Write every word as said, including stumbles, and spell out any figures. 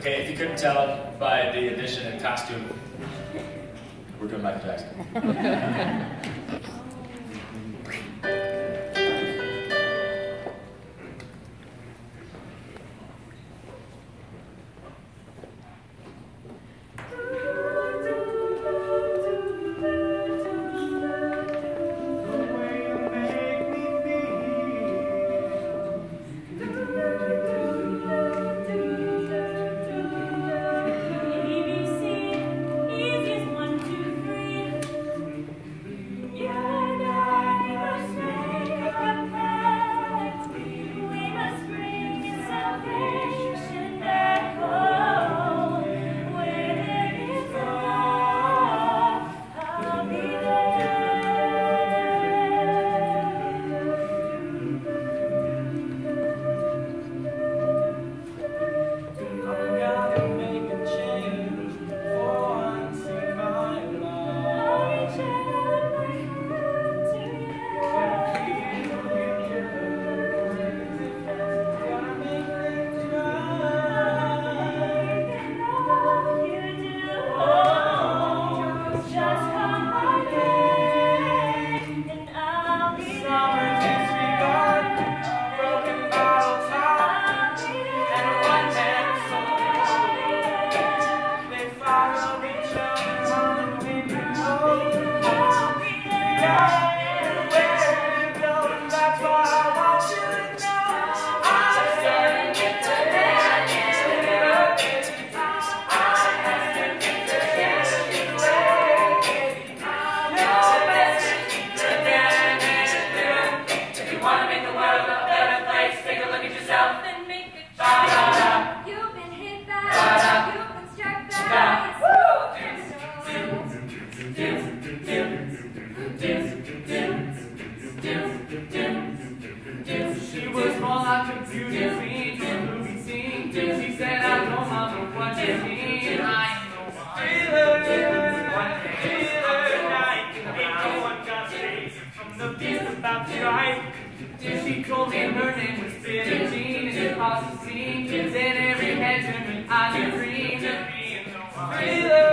Okay, if you couldn't tell by the addition in costume, we're doing Michael Jackson. She was more like a beauty queen to a movie scene. She said, I don't know what you mean. I know why. Thriller night, ain't no one got saved from the beast about to strike. She told me her name was Billie Jean, and it caused a scene. Then every head turned and I dreamed of being the one.